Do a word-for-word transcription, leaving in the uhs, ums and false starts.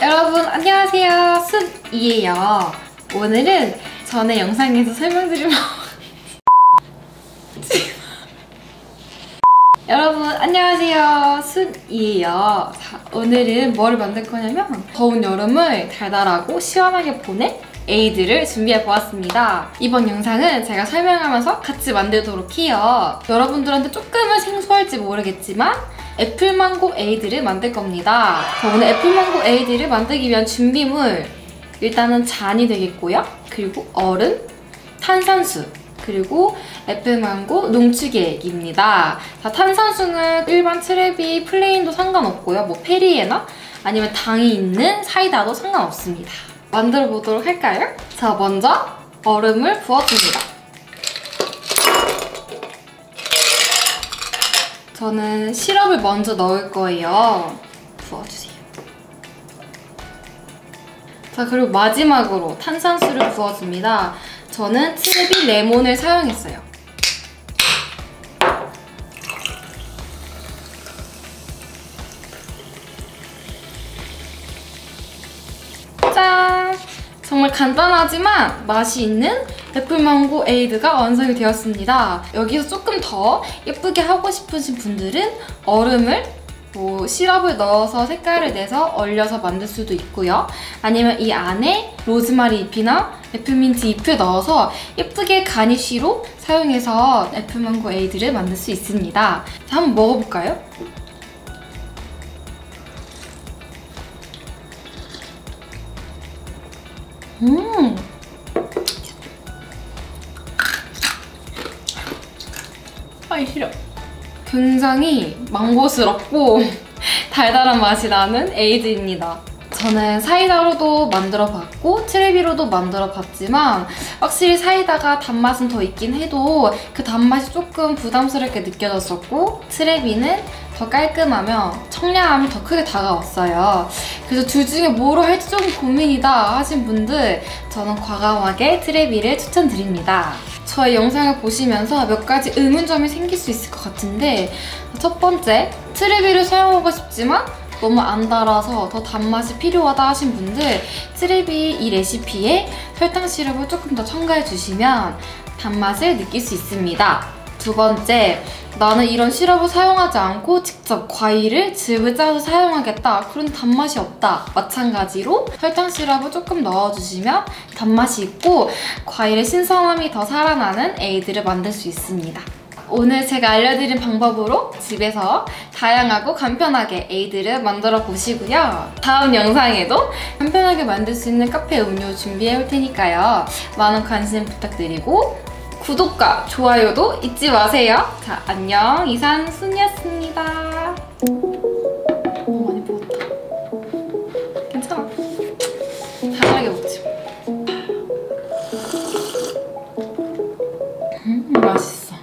여러분 안녕하세요, 순이에요. 오늘은 전에 영상에서 설명드린 여러분 안녕하세요, 순이에요. 자, 오늘은 뭐를 만들 거냐면 더운 여름을 달달하고 시원하게 보낼 에이드를 준비해보았습니다. 이번 영상은 제가 설명하면서 같이 만들도록 해요. 여러분들한테 조금은 생소할지 모르겠지만 애플망고 에이드를 만들 겁니다. 자, 오늘 애플망고 에이드를 만들기 위한 준비물, 일단은 잔이 되겠고요. 그리고 얼음, 탄산수, 그리고 애플망고 농축액입니다. 자, 탄산수는 일반 트레비 플레인도 상관없고요. 뭐 페리에나 아니면 당이 있는 사이다도 상관없습니다. 만들어 보도록 할까요? 자, 먼저 얼음을 부어줍니다. 저는 시럽을 먼저 넣을 거예요. 부어주세요. 자, 그리고 마지막으로 탄산수를 부어줍니다. 저는 트레비 레몬을 사용했어요. 짠! 정말 간단하지만 맛이 있는 애플망고 에이드가 완성이 되었습니다. 여기서 조금 더 예쁘게 하고 싶으신 분들은 얼음을 뭐 시럽을 넣어서 색깔을 내서 얼려서 만들 수도 있고요. 아니면 이 안에 로즈마리 잎이나 애플민트 잎을 넣어서 예쁘게 가니쉬로 사용해서 애플망고 에이드를 만들 수 있습니다. 자, 한번 먹어볼까요? 음! 아이 싫어. 굉장히 망고스럽고 달달한 맛이 나는 에이드입니다. 저는 사이다로도 만들어봤고 트레비로도 만들어봤지만 확실히 사이다가 단맛은 더 있긴 해도 그 단맛이 조금 부담스럽게 느껴졌었고 트레비는 더 깔끔하며 청량함이 더 크게 다가왔어요. 그래서 둘 중에 뭐로 할지 좀 고민이다 하신 분들 저는 과감하게 트레비를 추천드립니다. 저의 영상을 보시면서 몇 가지 의문점이 생길 수 있을 것 같은데, 첫 번째, 트레비를 사용하고 싶지만 너무 안 달아서 더 단맛이 필요하다 하신 분들 트레비 이 레시피에 설탕 시럽을 조금 더 첨가해 주시면 단맛을 느낄 수 있습니다. 두 번째, 나는 이런 시럽을 사용하지 않고 직접 과일을 즙을 짜서 사용하겠다. 그런 단맛이 없다. 마찬가지로 설탕 시럽을 조금 넣어주시면 단맛이 있고 과일의 신선함이 더 살아나는 에이드를 만들 수 있습니다. 오늘 제가 알려드린 방법으로 집에서 다양하고 간편하게 에이드를 만들어 보시고요. 다음 영상에도 간편하게 만들 수 있는 카페 음료 준비해 올 테니까요. 많은 관심 부탁드리고 구독과 좋아요도 잊지 마세요. 자, 안녕. 이상 순이었습니다. 너무 많이 부었다. 괜찮아. 다양하게 먹지. 음, 맛있어.